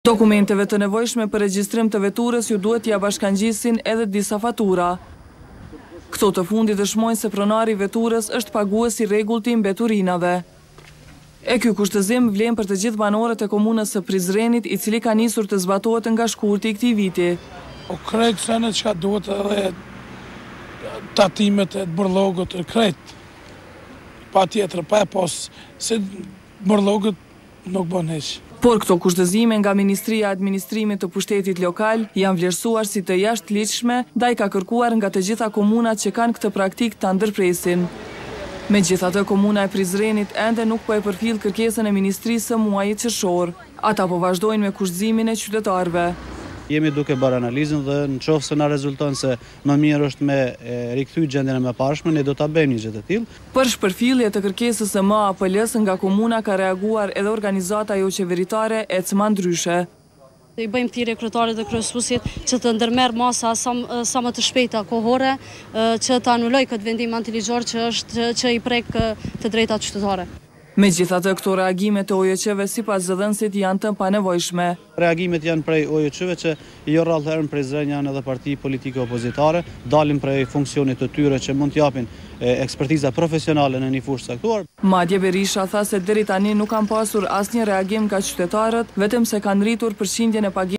Dokumenteve të nevojshme për regjistrim të veturës ju duhet t'ia bashkangjisin edhe disa fatura. Këto të fundit dëshmojnë se pronari i veturës është pagues i rregullt i mbeturinave. Ky kushtëzim vlen për të gjithë banorët e komunës së Prizrenit, i cili ka nisur të zbatohet nga shkurti i këtij viti. Krejt senet që duhet edhe tatimet e burllogët e krejt. Pa tjetër, pa e pos, se burllogët nuk bën hiç. Por këto kushtëzime nga Ministria e Administrimit të Pushtetit Lokal janë vlerësuar si të jashtëligjshme, ndaj ka kërkuar nga të gjitha komunat që kanë këtë praktikë ta ndërpresin. Megjithatë, komuna e Prizrenit ende nuk po e përfill kërkesën e Ministrisë së muajit qershor. Ata po vazhdojnë me kushtëzimin e qytetarëve. Jemi duke bërë analizën dhe në qoftë se na rezulton se më mirë është me rikthy gjendjen e mëparshme, ne do ta bëjmë një gjë të tillë. Për shpërfillje të kërkesës së MAPL-s nga komuna ka reaguar edhe organizata jo qeveritare ECMA ndryshe. I bëjmë thirrje kryetarit dhe kryesuesit që të ndërmerr masa sa më të shpejta kohore, që të anuloj këtë vendim antiligjor që i prek të drejtat qytetare. Megjithatë, këto reagime të OJQ-ve sipas zëdhënësit janë të panevojshme. Reagimet janë prej OJQ-ve që jo rrallëherë në Prizren janë edhe parti politike opozitare, dalin prej funksionit të tyre që mund t'japin ekspertiza profesionale në një fushë caktuar. Madje Berisha tha se deri tani nuk kanë pasur asnjë reagim nga qytetarët, vetëm se kanë rritur përqindjen e pagesave